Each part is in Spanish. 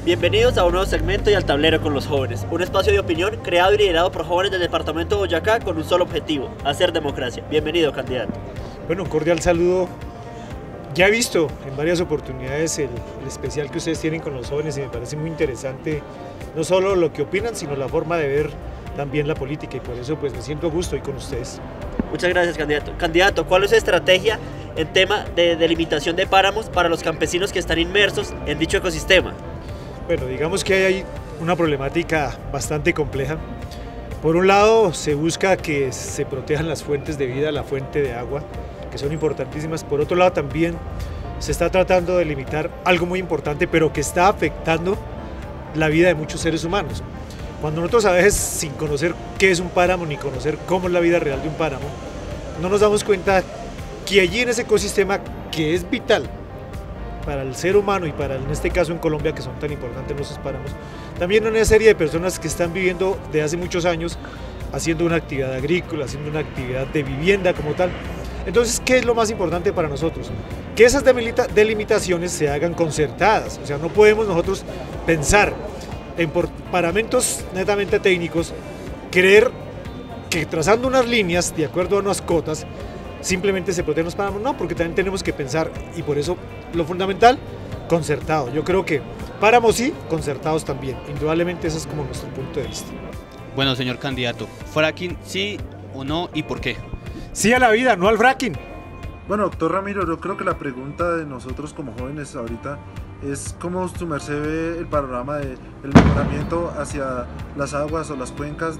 Bienvenidos a un nuevo segmento y al tablero con los jóvenes, un espacio de opinión creado y liderado por jóvenes del departamento de Boyacá con un solo objetivo, hacer democracia. Bienvenido, candidato. Bueno, un cordial saludo. Ya he visto en varias oportunidades el especial que ustedes tienen con los jóvenes y me parece muy interesante, no solo lo que opinan, sino la forma de ver también la política, y por eso pues me siento a gusto hoy con ustedes. Muchas gracias, candidato. Candidato, ¿cuál es su estrategia en tema de delimitación de páramos para los campesinos que están inmersos en dicho ecosistema? Bueno, digamos que hay una problemática bastante compleja. Por un lado, se busca que se protejan las fuentes de vida, la fuente de agua, que son importantísimas. Por otro lado, también se está tratando de limitar algo muy importante, pero que está afectando la vida de muchos seres humanos. Cuando nosotros a veces, sin conocer qué es un páramo ni conocer cómo es la vida real de un páramo, no nos damos cuenta que allí en ese ecosistema, que es vital para el ser humano y para, en este caso en Colombia, que son tan importantes nuestros páramos, también hay una serie de personas que están viviendo de hace muchos años haciendo una actividad agrícola, haciendo una actividad de vivienda como tal. Entonces, ¿qué es lo más importante para nosotros? Que esas delimitaciones se hagan concertadas. O sea, no podemos nosotros pensar en paramentos netamente técnicos, creer que trazando unas líneas de acuerdo a unas cotas simplemente se protegen los páramos. No, porque también tenemos que pensar, y por eso lo fundamental, concertado. Yo creo que páramos sí, concertados también. Indudablemente ese es como nuestro punto de vista. Bueno, señor candidato, ¿fracking sí o no y por qué? Sí a la vida, no al fracking. Bueno, doctor Ramiro, yo creo que la pregunta de nosotros como jóvenes ahorita es cómo su merced ve el panorama del mejoramiento hacia las aguas o las cuencas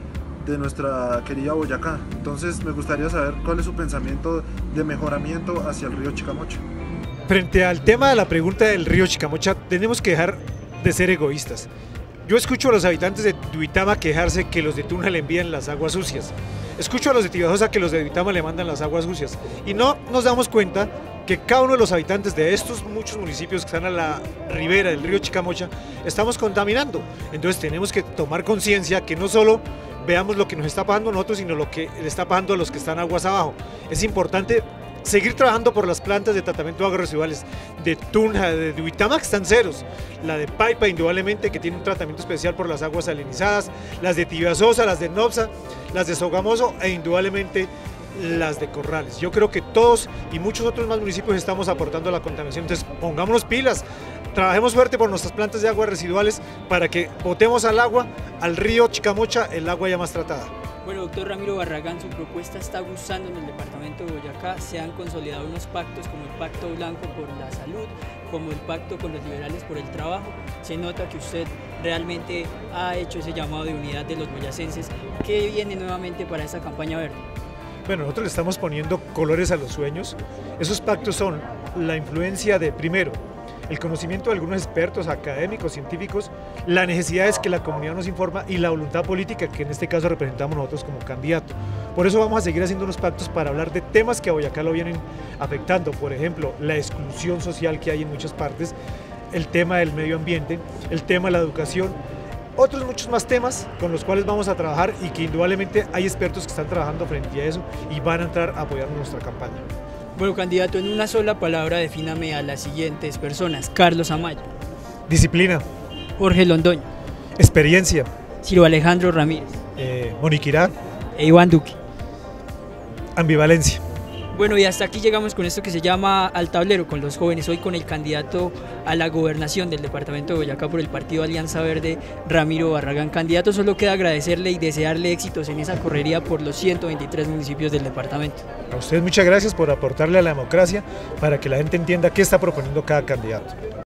de nuestra querida Boyacá. Entonces me gustaría saber cuál es su pensamiento de mejoramiento hacia el río Chicamocha. Frente al tema de la pregunta del río Chicamocha, tenemos que dejar de ser egoístas. Yo escucho a los habitantes de Duitama quejarse que los de Tunja le envían las aguas sucias. Escucho a los de Tibajosa que los de Duitama le mandan las aguas sucias. Y no nos damos cuenta que cada uno de los habitantes de estos muchos municipios que están a la ribera del río Chicamocha estamos contaminando. Entonces tenemos que tomar conciencia que no solo veamos lo que nos está pasando a nosotros, sino lo que le está pasando a los que están aguas abajo. Es importante seguir trabajando por las plantas de tratamiento de aguas residuales de Tunja, de Duitama, que están ceros, la de Paipa indudablemente, que tiene un tratamiento especial por las aguas salinizadas, las de Tibasosa, las de Nopsa, las de Sogamoso e indudablemente las de Corrales. Yo creo que todos y muchos otros más municipios estamos aportando a la contaminación, entonces pongámonos pilas, trabajemos fuerte por nuestras plantas de aguas residuales para que botemos al agua, al río Chicamocha, el agua ya más tratada. Bueno, doctor Ramiro Barragán, su propuesta está gustando en el departamento de Boyacá. Se han consolidado unos pactos como el Pacto Blanco por la Salud, como el Pacto con los Liberales por el Trabajo. Se nota que usted realmente ha hecho ese llamado de unidad de los boyacenses. ¿Qué viene nuevamente para esta campaña verde? Bueno, nosotros le estamos poniendo colores a los sueños. Esos pactos son la influencia de, primero, el conocimiento de algunos expertos, académicos, científicos, la necesidad es que la comunidad nos informa y la voluntad política que en este caso representamos nosotros como candidato. Por eso vamos a seguir haciendo unos pactos para hablar de temas que a Boyacá lo vienen afectando, por ejemplo, la exclusión social que hay en muchas partes, el tema del medio ambiente, el tema de la educación, otros muchos más temas con los cuales vamos a trabajar y que indudablemente hay expertos que están trabajando frente a eso y van a entrar a apoyar nuestra campaña. Bueno, candidato, en una sola palabra defíname a las siguientes personas. Carlos Amaya. Disciplina. Jorge Londoño. Experiencia. Ciro Alejandro Ramírez. Moniquirá. E Iván Duque. Ambivalencia. Bueno, y hasta aquí llegamos con esto que se llama Al Tablero con los jóvenes, hoy con el candidato a la gobernación del departamento de Boyacá por el partido Alianza Verde, Ramiro Barragán. Candidato, solo queda agradecerle y desearle éxitos en esa correría por los 123 municipios del departamento. A ustedes muchas gracias por aportarle a la democracia para que la gente entienda qué está proponiendo cada candidato.